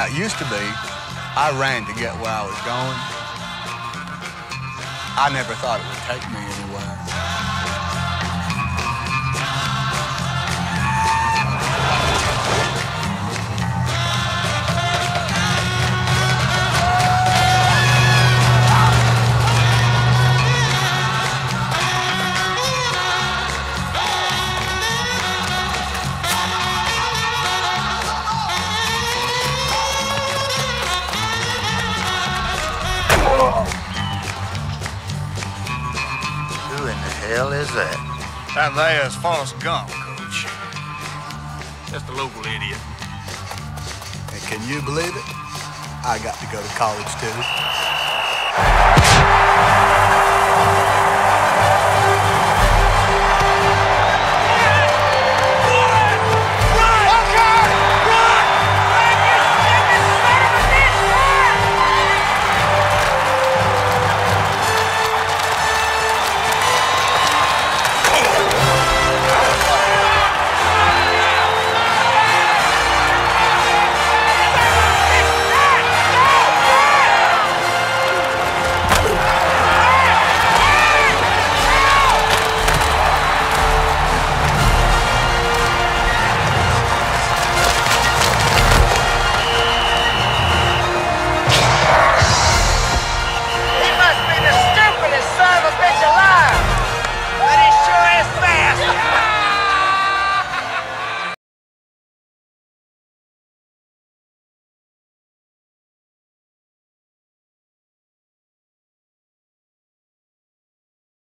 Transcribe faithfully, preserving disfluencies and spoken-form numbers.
it used to be, I ran to get where I was going. I never thought it would take me anywhere. Hell is that? That there's Forrest Gump, Coach. Just a local idiot. And can you believe it? I got to go to college, too.